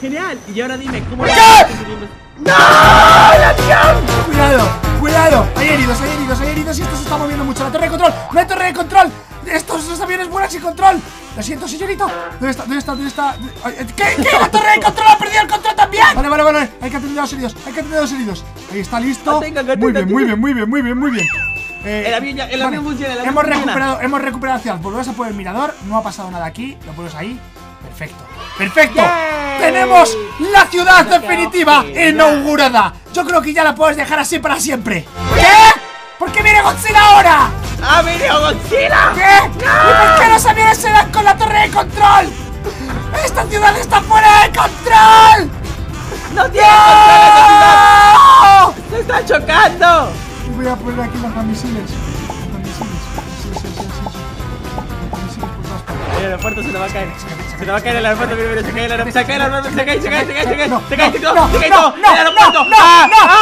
Genial. Y ahora dime, ¿cómo? ¿Qué? ¡No! ¡El avión! Cuidado, cuidado. Hay heridos y esto se está moviendo mucho. La torre de control, no hay torre de control. Estos aviones vuelan sin control. Lo siento, señorito. ¿Dónde está? ¿Qué? ¿La torre de control ha perdido el control también? Vale. Hay que atender a los heridos. Ahí está, listo. Muy bien. El avión funciona. Hemos recuperado ciudad. Volvemos a por el mirador. No ha pasado nada aquí. Lo pones ahí. Perfecto. ¡Yay! Tenemos la ciudad definitiva inaugurada. Yo creo que ya la puedes dejar así para siempre. ¿Qué? ¿Por qué viene Godzilla ahora? ¡Ha venido Godzilla! ¿Qué? ¿Y por qué los aviones se dan con la torre de control? ¡Esta ciudad está fuera de control! ¡No tiene control esta ciudad! ¡Se está chocando! Voy a poner aquí los misiles. El aeropuerto se le va a caer. Se le va a caer el aeropuerto. Se cae el aeropuerto. Se cae. ¡El aeropuerto!